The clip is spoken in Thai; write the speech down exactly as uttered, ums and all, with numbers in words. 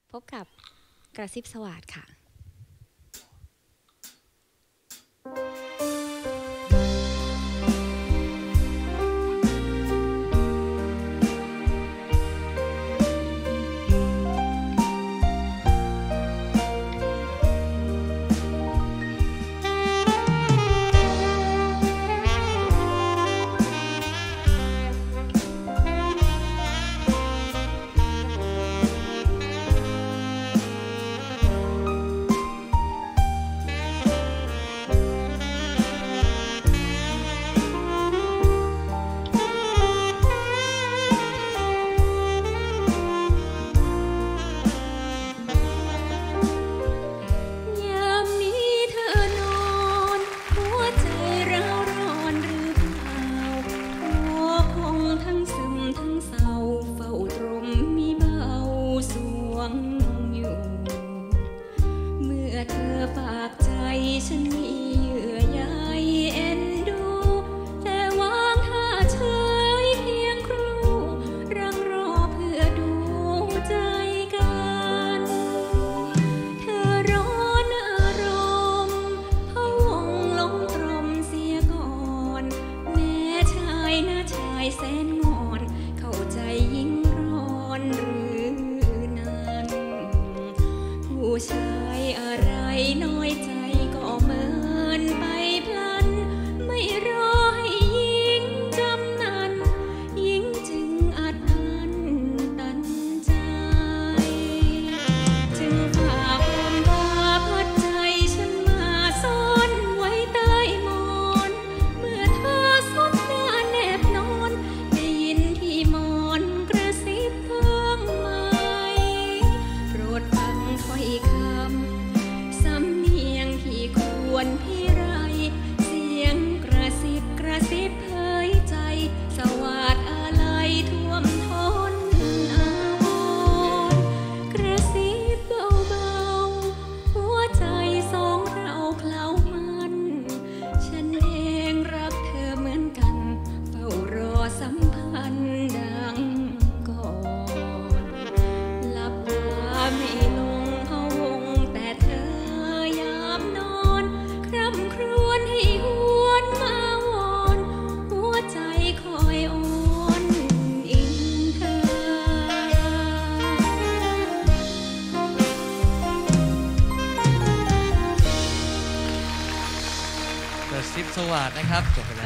พบกับกระซิบสวัสดิ์ค่ะฉันมีเยื่อใยเอ็นดูแต่วางท่าเฉยเพียงครู่รังรอเพื่อดูใจกันเธอร้อนอารมณ์พะวงหลงตรมเสียก่อนแม้ชายหน้าชายแสนงอนเข้าใจยิ่งร้อนหรือนั้นผู้ชายอะไรน้อยใจเมินไปพลันไม่รอให้หญิงจำนั้นหญิงจึงอัดอั้นตันใจจึงฝากลมพาพัดใจฉันมาซ่อนไว้ใต้หมอนเมื่อเธอซบหน้าแนบนอนได้ยินที่มอนกระซิบเพิ่งไหมโปรดฟังถ้อยคำสำเนียงที่ควรพี่ไรเสียงกระซิบกระซิบเผยใจสวัสดิ์อะไรท่วมท้นอาวรณ์กระซิบเบาๆหัวใจสองเราเคล้ามันฉันเองรักเธอเหมือนกันเฝ้ารอสัมพันธ์ดังก่อนหลับตาไม่ลงพะวงแต่เธอยามนอนคร่ำครวญให้หวนมาวอนหัวใจคอยอ่อนอิงเธอกระซิบสวัสดิ์นะครับจบไป